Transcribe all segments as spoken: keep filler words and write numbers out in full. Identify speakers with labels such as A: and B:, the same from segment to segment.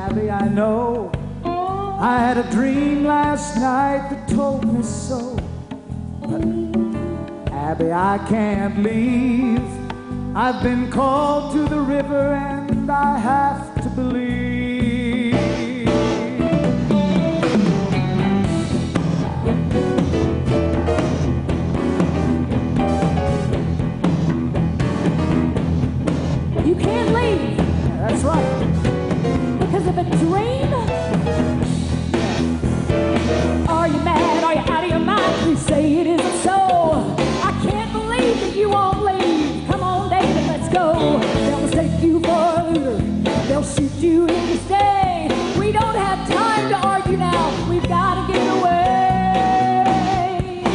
A: Abby, I know I had a dream last night that told me so. But Abby, I can't leave. I've been called to the river and I have to believe.
B: You can't leave.
A: That's right.
B: Because of a dream? Are you mad? Are you out of your mind? You say it isn't so. I can't believe that you won't leave. Come on, David, let's go. They'll mistake you for a looter. They'll shoot you if you stay. We don't have time to argue now. We've got to get away.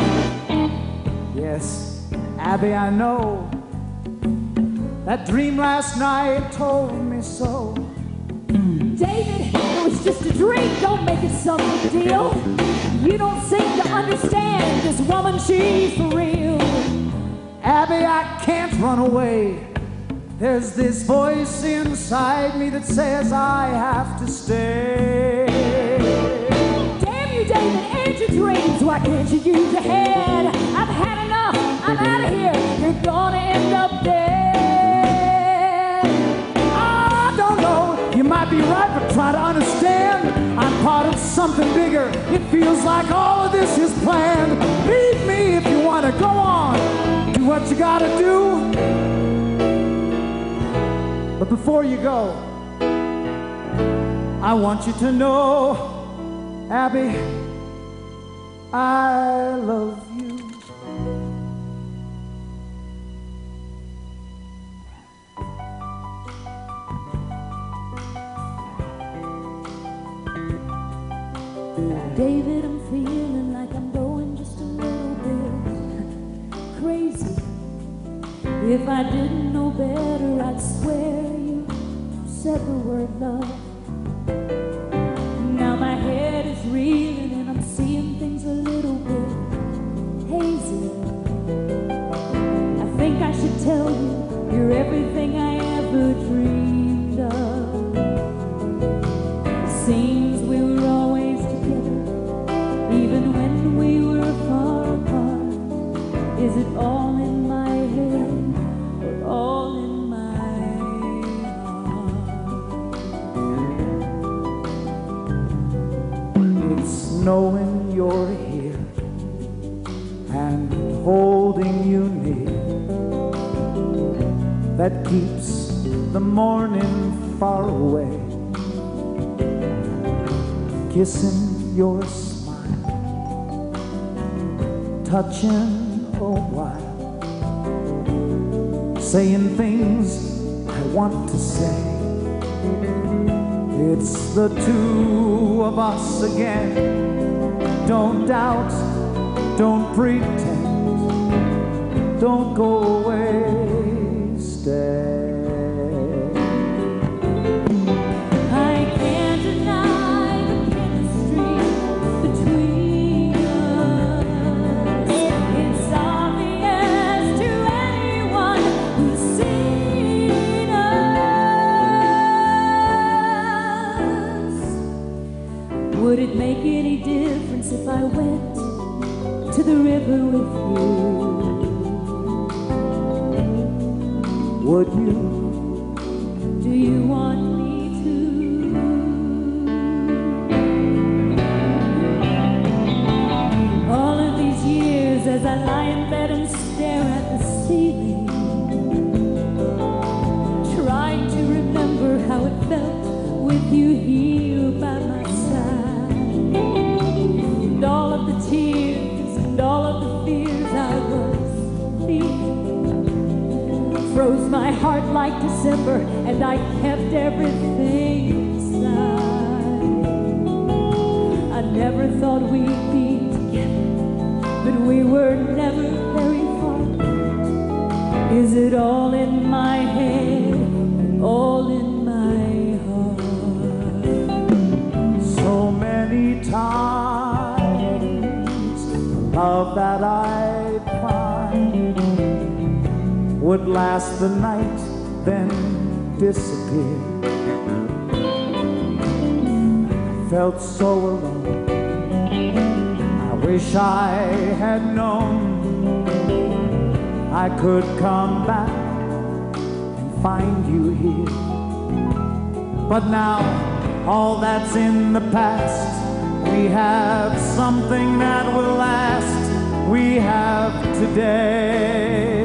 A: Yes, Abby, I know. That dream last night told me so.
B: David, it was just a dream. Don't make it some big deal. You don't seem to understand this woman, she's for real.
A: Abby, I can't run away. There's this voice inside me that says I have to stay.
B: Damn you, David, and your dreams. Why can't you use your head? I've had enough. I'm out of here. You're gonna end up dead.
A: I don't know. You might be right, but try to understand. I'm part of something bigger. It feels like all of this is planned. Leave me if you want to go on. Do what you gotta do. But before you go, I want you to know, Abby, I love you.
B: David, I'm feeling like I'm going just a little bit crazy. If I didn't know better, I'd swear you said the word love. Now my head is reeling and I'm seeing things a little bit hazy. I think I should tell you you're everything I ever dreamed of. It seems we were always together, even when we were far apart. Is it all in my head or all in my heart?
A: It's knowing you're here and holding you near that keeps the morning far away. Kissing your smile, touching a while, saying things I want to say. It's the two of us again. Don't doubt, don't pretend, don't go away, stay.
B: Would it make any difference if I went to the river with you?
A: Would you?
B: Do you want me to? All of these years as I lie in bed and stare at the ceiling, trying to remember how it felt with you here by my side. And all of the tears and all of the fears I was feeling froze my heart like December, and I kept everything inside. I never thought we'd be together, but we were never very far. Is it all in my head, all in my heart?
A: So many times the love that I find would last the night, then disappear. felt so alone. I wish I had known I could come back and find you here. But now all that's in the past. We have something that will last. We have today.